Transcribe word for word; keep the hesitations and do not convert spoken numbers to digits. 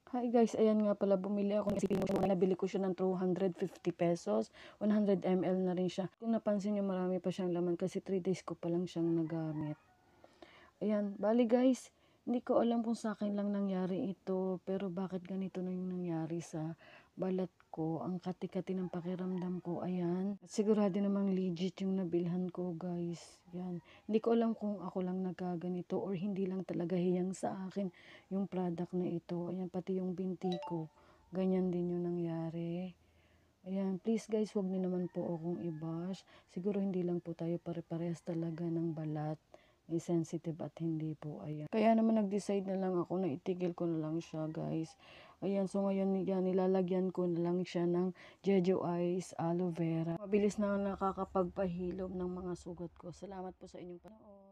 Hi guys, ayan nga pala bumili ako ng sipin mo siya. Nabili ko siya ng two hundred fifty pesos. one hundred milliliters na rin siya. Kung napansin nyo, marami pa siyang laman kasi three days ko pa lang siyang nagamit. Ayan, bali guys, hindi ko alam kung sa akin lang nangyari ito, pero bakit ganito na yung nangyari sa balat ko. Ang kati-kati ng pakiramdam ko, ayan. At sigurado namang legit yung nabilhan ko guys. Yan. Hindi ko alam kung ako lang nagkaganito or hindi lang talaga hiyang sa akin yung product na ito. Ayan, pati yung binti ko. Ganyan din yung nangyari. Ayan, please guys, wag niyo naman po akong i-bash. Siguro hindi lang po tayo pare-parehas talaga ng balat. May sensitive at hindi po, ayan. Kaya naman nag-decide na lang ako na itigil ko na lang siya, guys. Ayan, so ngayon yan, nilalagyan ko na lang siya ng Jeju Ice Aloe Vera. Mabilis na nakakapagpahilom ng mga sugat ko. Salamat po sa inyong panood.